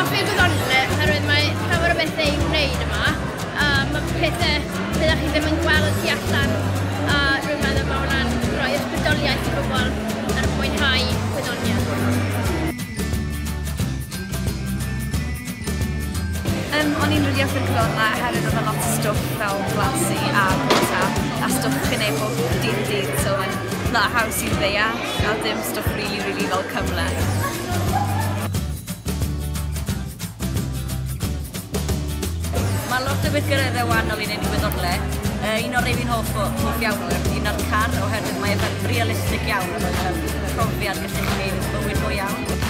hoffi gwyddonol oherwydd mae llawer o bethau i'w wneud yma. Mae pethau byddwch chi ddim yn gweld tu allan a rwy'n meddwl mae hwnna'n rhoi ysbrydoliaeth i bobl ar mwynhau gwyddoniaeth. O'n i'n rili hoffi'r cyfnod yna oherwydd oedd lot o stwff fel glasu a bwta a stwff chi'n ei bob dydd, so mae'n lot haws i'n ddeall a dim stwff rili fel cymhleth. Mae lot o beth gyrraedd wahanol i wneud i wyddonol. Un o'r rei fi'n hoff iawn oedd un o'r car oherwydd mae'n realistig iawn a mae'n profiad gallu chi bywyd go iawn.